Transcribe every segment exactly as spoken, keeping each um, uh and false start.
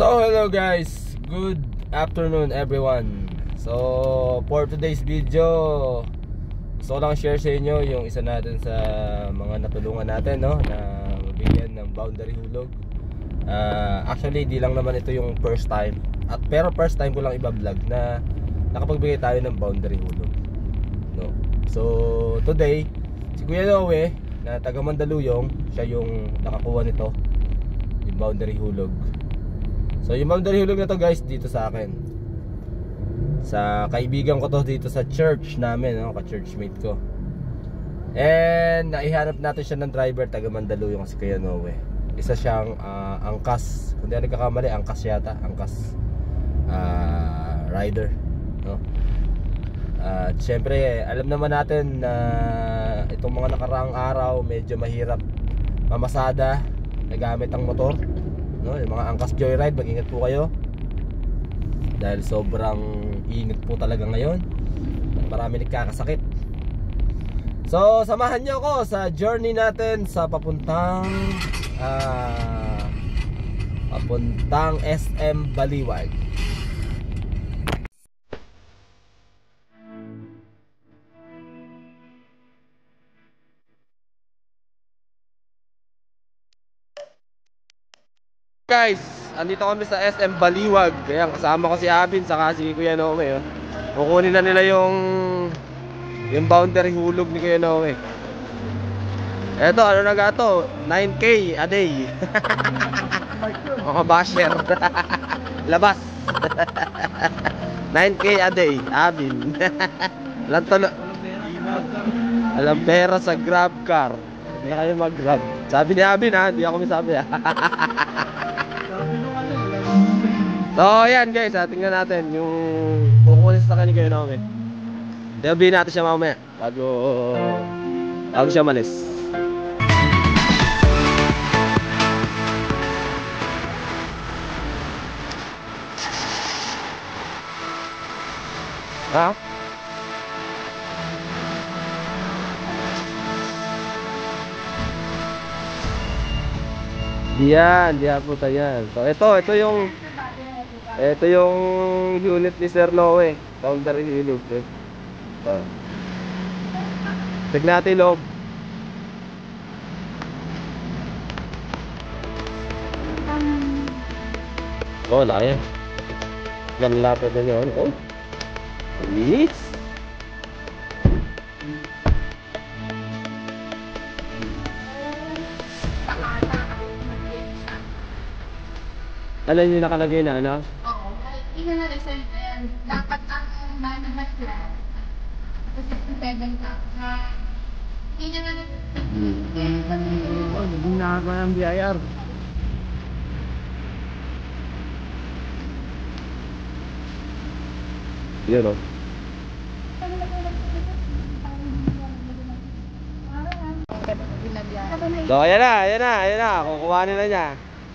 So hello guys, good afternoon everyone. So for today's video, gusto ko lang share sa inyo yung isa natin sa mga natulungan natin, no, na mabigyan ng boundary hulog. uh, Actually di lang naman ito yung first time, at pero first time ko lang iba-vlog na nakapagbigay tayo ng boundary hulog, no? So today, si Kuya Noe na taga Mandaluyong, siya yung nakakuha nito, yung boundary hulog. So yung boundary hulog na to guys, dito sa akin, sa kaibigan ko to dito sa church namin, no? Ka-churchmate ko. And naihanap natin siya ng driver, taga Mandaluyong, si Kuya Noe. Isa siyang uh, angkas, kung di ako nagkakamali, angkas yata, angkas uh, rider, no? At uh, syempre alam naman natin na uh, itong mga nakaraang araw medyo mahirap mamasada nagamit ang motor, no? Yung mga angkas joyride, mag-ingat po kayo dahil sobrang init po talaga ngayon at marami nagkakasakit. So samahan nyo ako sa journey natin sa papuntang uh, papuntang S M Baliwag. Guys, andito kami sa S M Baliwag. Kaya kasama ko si Abin saka si Kuya Noe, oh. Kukunin na nila yung yung boundary hulog ni Kuya Noe. Eto, ano na gato? nine K a day. Mga basher. Labas. nine K a day, Abin. Alam tolo. Alam pera sa grab car. Hindi kayo mag-grab. Sabi ni Abin, ha, hindi ako masabi, ha. So yan guys, ha, tingnan natin yung kukunin sa kanya kayo namin. Dabihin natin siya mamaya bago bago siya malis. Ha? Diyan, diyan po tayo yan. So ito, ito yung ito yung unit ni Sir Noe, boundary hulog. Ito. Tignan natin loob. Oh, laki. Ganlapit na yun. Oh, please. Alam niyo nakalagay na, ano? Oo. Tingnan na rin sa dapat ang manamat lang. Kasi yung seven ka. Hindi na rin. Oh, hindi na ako ng B I R. Yun, o. So, ayan na, ayan na, ayan na. Kukuhanin na niya.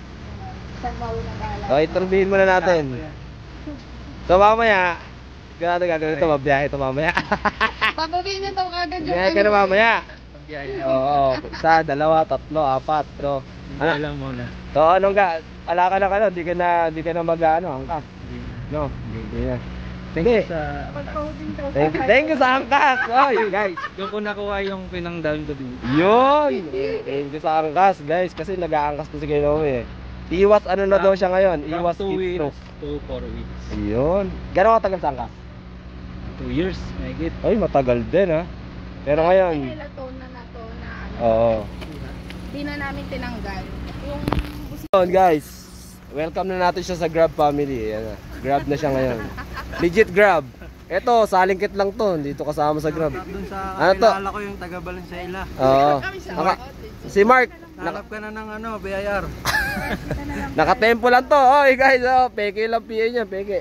So, interviewin muna natin. So, mamaya ganito gagawin ito, mabiyahe ito mamaya. Papabihin na ito kagad. Biyahe ka na mamaya. Oo, isa, dalawa, tatlo, apat, no? Ano? Alam mo na. So, anong ga? Ala ka na ka, no? Di ka na, di ka na mag-ano, angkas. No? Hindi na. Thank you sa... Thank you, thank you sa angkas. Oh, you guys. Doon ko nakuha yung pinang-down ko din. Yun! Thank you sa angkas, guys. Kasi nag-aangkas ko si Kilo, eh. Iwas ano na daw siya ngayon? Iwas two it weeks to four weeks. Ayun. Gano'ng katagal sa angkas? two years, may git. Ay, matagal din, ha? Pero ngayon... Nilatone na na to na ano. Oo. Di na namin tinanggal. Yung... Yun, guys. Welcome na natin siya sa Grab family. Ayan na. Grab na siya ngayon. Legit Grab. Eto, salingkit lang to. Dito kasama sa Grab. Doon sa Ano to? kilala ko yung taga Valenzuela. Oo. Naka, si Mark. Naka, Hanap ka na ng ano, B I R. nakatempo lang to. Oy, guys. Oh, peke lang P A niya. Peke.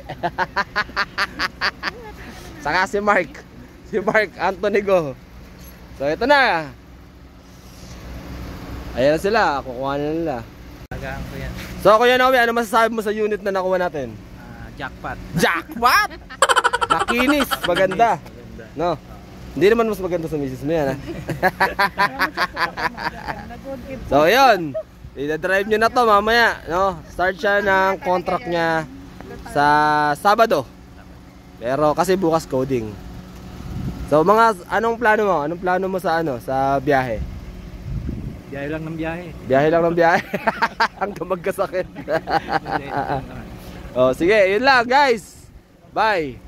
Saka si Mark. Si Mark Anthony Go. So, ito na. Ayan na sila. Kukuha na nila. Tagaan ko yan. So, Kuya Noe, ano masasabi mo sa unit na nakuha natin? Uh, jackpot. Jackpot! Makinis, maganda. No? Hindi naman mas maganda sa misis mo yan, ha? So, yun. I-drive nyo na to mamaya, no? Start siya ng contract niya sa Sabado. Pero kasi bukas coding. So mga anong plano mo? Anong plano mo sa ano, sa biyahe? Biyahe lang ng biyahe. Biyahe lang ng biyahe. Hanggang magkasakit. Maliit lang naman. Oh, sige, yun lang guys. Bye.